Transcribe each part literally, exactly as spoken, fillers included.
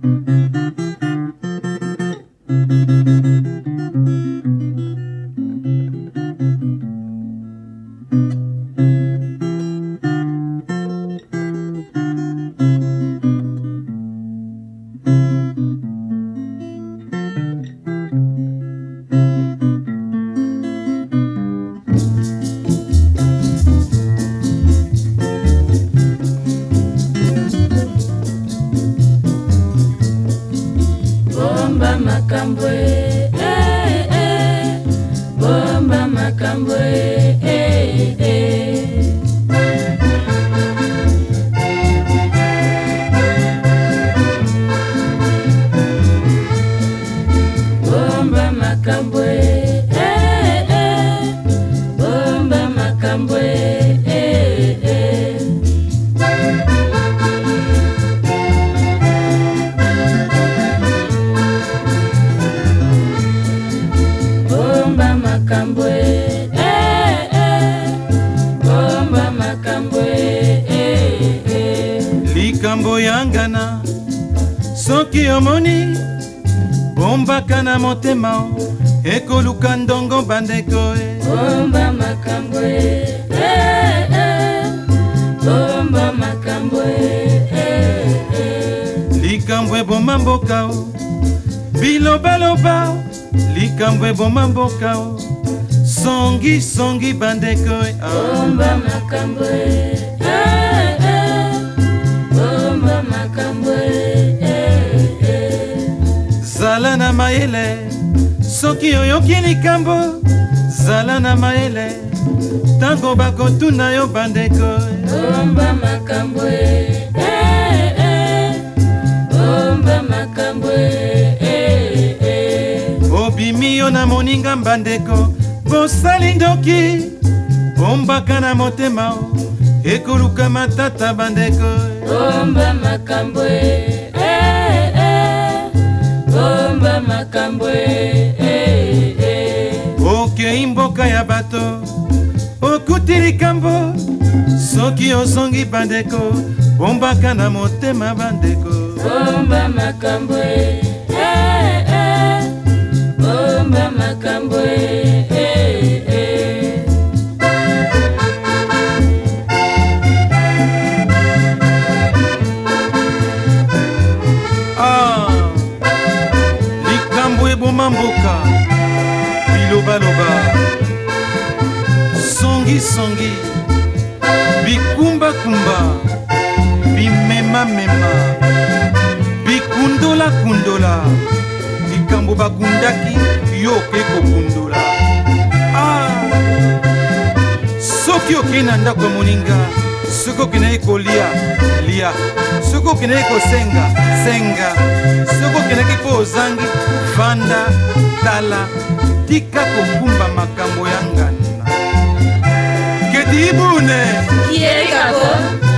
Makambwe, eh, eh, bomba makambwe, eh, eh. Bomba makambwe, eh, eh, bomba makambwe, eh, eh. Bomba makambwe, eh, eh, bomba makambwe, eh, eh. Likambo yangana soki omoni bombaka na motema ekoluka ndongo bandeko e. Bomba makambwe, eh, eh, bomba makambwe, eh, eh. Likambo eboma mboka o bilobaloba likambo eboma mboka o songi songi bandeko e. Bomba makambwe, eh, eh, bomba makambwe, eh, eh. Zala na mayele soki oyoki likambo zala na mayele tango bakotuna yo bandeko e. Bomba makambwe, eh, eh, bomba makambwe, eh, eh. Obimi yo na moninga bandeko bosali ndoki bombaka na motema ekoluka matata bandeko. Bomba makambwe, eh, eh, bomba makambwe, eh, eh. Okei mboka ya bato okuti likambo soki ozongi bandeko bombaka na motema bandeko. Bomba makambwe, eh, eh, bomba makambwe, eh, eh. Ah, likambo eboma mboka bilobaloba songi songi bikumbakumba bimemamema bikundola kundola likambo bakundaki yo oke kokundola. Ah, soki okei na ndako ya moninga soki okendaki kolia lia soki okendaki kosenga senga soki okendaki mpo ozangi vanda tala tika kokumba makambo ya ngana keti ibune Kiekako.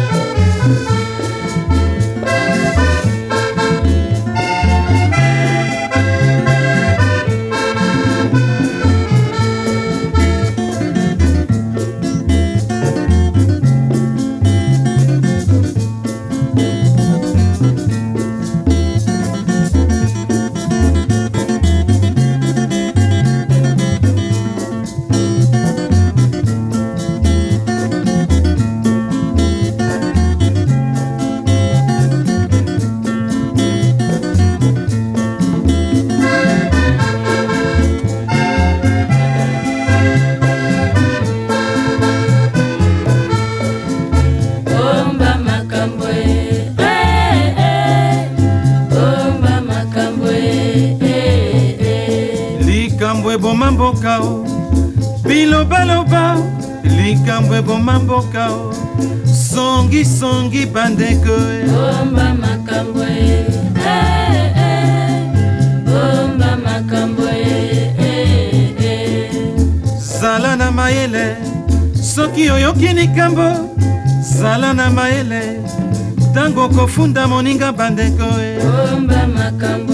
likambo eboma mboka o bilobaloba likambo eboma mboka o songi songi bandeko bomba makambo eh eh bomba makambo eh eh zala na mayele soki oyoki likambo zala na mayele tango kofunda moninga bandeko bomba makambo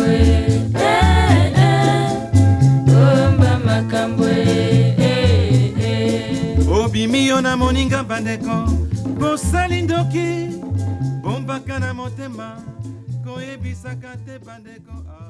obimi yo na moninga bandeko bosali ndoki bombaka na motema koyebisaka te bandeko ah.